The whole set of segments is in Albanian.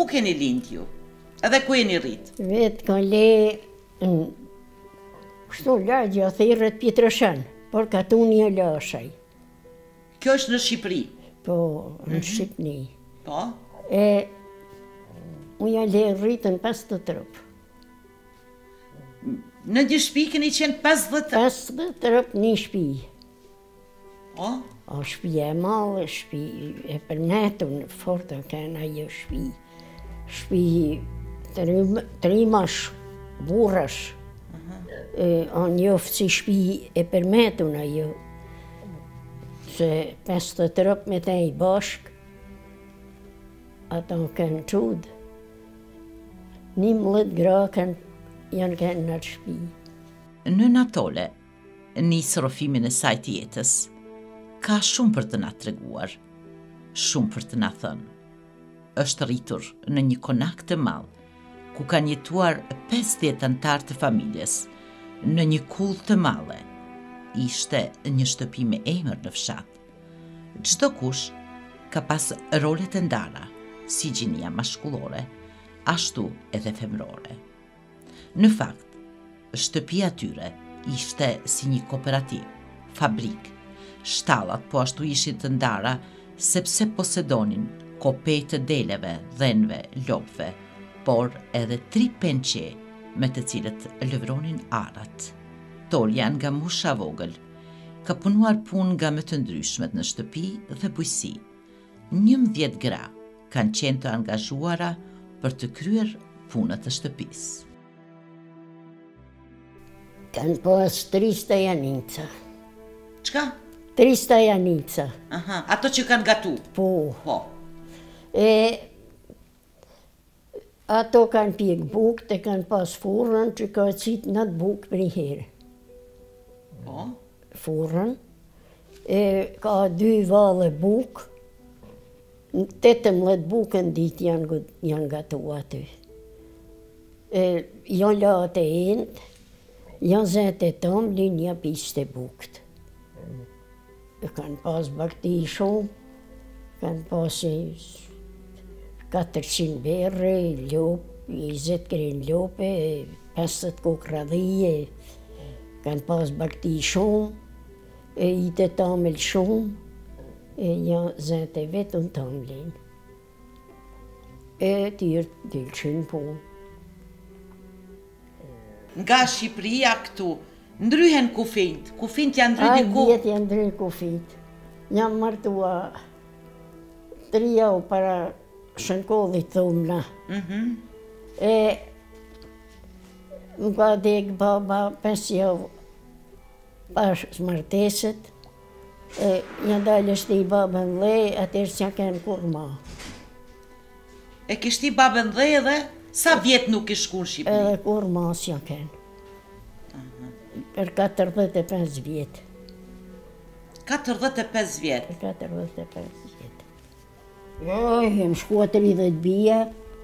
keni lind ju? Edhe ku jeni rrit? Vetë ka le kështu lagja thirret Pietrëshan, por katuni e lashaj. Kjo është në Shqipëri? Po, në Shqipni. Po? Unë ja le rritën 50 trup. Në një shtëpi keni qenë 50? 50 trup një shtëpi. Po? O shtëpia e madhe, shtëpi e përmetun, forta kanë ajo shtëpi. Shtëpi trimash, burrash. O njoftë si shtëpi e përmetun ajo. Se 50 trup me te i bashk, ato kanë qudë. 11 gra janë kanë në shtëpi. Nëna Tole, nisë rrofimin e saj të jetës, ka shumë për të na treguar, shumë për të na thënë. Është rritur në një konak të madh, ku kanë jetuar 50 anëtar të familjes, në një kull të madhe. Ishte një shtëpi me emër në fshat. Çdo kush ka pas rolet e ndara, si gjinia mashkullore, ashtu edhe femrore. Në fakt, shtëpia tyre ishte si një kooperativ, fabrik. Shtallat po ashtu ishin të ndara sepse posedonin kopej të deleve, dhenve, lopëve, por edhe 3 penqe me të cilët lëvronin arat. Tolja nga musha vogël ka punuar punë nga më të ndryshmet në shtëpi dhe bujqësi. 11 gra kanë qenë të angazhuara për të kryer punët e shtëpisë. Kanë pas 300 janica. Çka? 300 janica. Aha, ato që kanë gatu? Po. Po. Ato kanë pjek bukë, të kanë pas furrën që ka qitë në të bukë për një herë. Po? Furrën. Ka 2 valle bukë. 18 bukën ditë janë gatu aty. Janë latë e endë, janë zetë e tomlin, një pishtë e bukët. Kanë pas bakti shumë, kanë pas 400 berre, lopë, 20 kren lope, 50 kokradhije, kanë pas bakti shumë, i të tamel shumë, janë zetë e vetën tamlin. Tyrë dilqin punë. Nga Shqipëria këtu, ndryhen kufijt. Kufijt janë ndry një ku? Vjetë janë ndry kufijt. Jam martua 3 javë para shënkodhit thumë na. Më ka dek baba 5 javë pas marteset. Një dalë është i babën dhe, atër që kënë kur ma. E kishti babën dhe edhe, sa vjetë nuk i shku në Shqipëri? Edhe kur ma që kënë. Për 45 vjetë. 45 vjetë? Për 45 vjetë. Jem shkua 30 bia,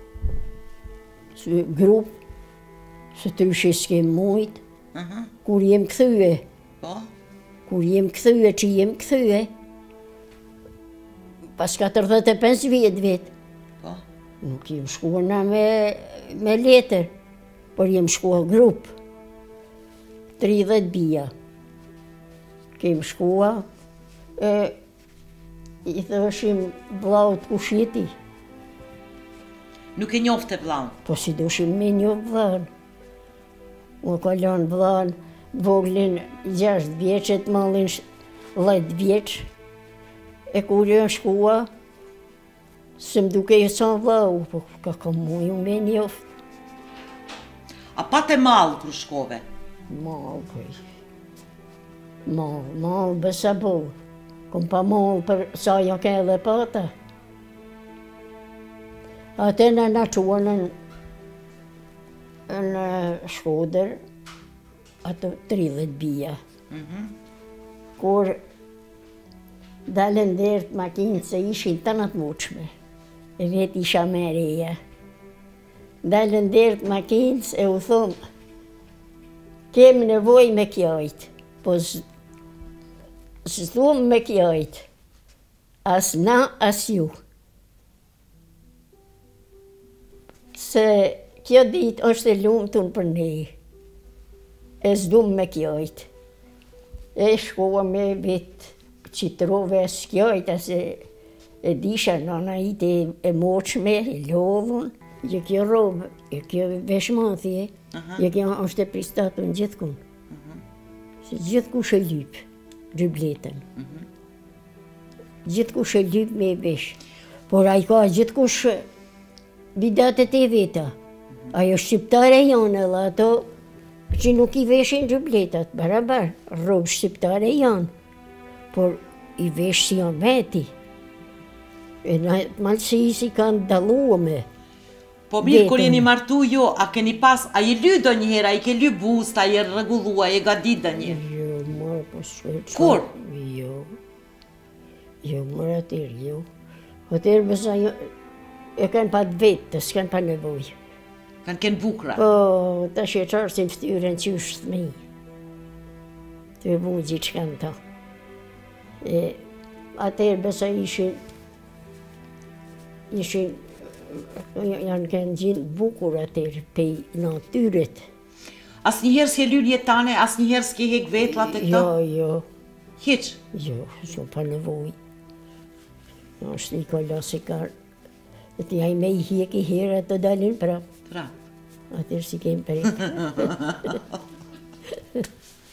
së grupë, së të ryshe s'kem mujtë, kur jem këthyë. Po? Kur jem këthyë, që jem këthyë. Pas 45 vjetë. Po? Nuk jem shkua na me letër, por jem shkua grupë. 30 bia. Kem shkua, i thëshim vlaut kush jeti. Nuk e njofte vlaun? Po si dushim me njoft vlaun. Unë ka lanë vlaun, voglin 6 vjeqet, malin 10 vjeq. E kur jë shkua, se më duke i sa vlau, po ka muju me njoft. A pat e malë kër shkove? Malë, këj. Malë, bësa bo. Kom pa malë për sa ja ke dhe pata. Ate në quanën në Shkodër, ato 30 bia. Kur dalën dherët makinë se ishin të në të muqme, e vetë isha me reja. Dalën dherët makinë se u thumë, kemi nevoj me kjajt, po së thumë me kjajt, as na, as ju. Se kjo ditë është e lumtun për ne. E s'dum me kjojt. E shkova me vetë që trove s'kjojt, se e disha nana ite e moqme, e lovun, që kjo robë, kjo veshmanthje, kjo është e pristatun gjithkun. Se gjithkush e lyp, gjybletën. Gjithkush e lyp me vesh. Por a i ka gjithkush bidatet e veta. Ajo shqiptare janë edhe ato që nuk i veshin gjybletat, barabar. Robë shqiptare janë, por i vesh si janë veti. E në malësi si kanë daluame. Po mirë, kur jeni martu jo, a keni pas, a i ly do njëherë, a i ke ly bust, a i rregullua, a i gadit do njëherë? Jo, mërë, po shkërë. Kur? Jo. Jo, mërë atër, jo. Atër bësa e kanë pa vetë, s'kanë pa nevoj. Kanë kënë bukra? Po, ta shqeqarë si më ftyren që është thmi. Të e bugji që kanë ta. Atër bësa janë kënë gjinë bukur atër pej natyret. As njëherë s'ke lyr jetane, as njëherë s'ke hek vetrat e këto? Jo. Hiq? Jo, s'o pa nevoj. Është i kolla se karë. Dhe t'ja i me i hek i herë të dalin prap. Prap. Atër si kemë prejtë.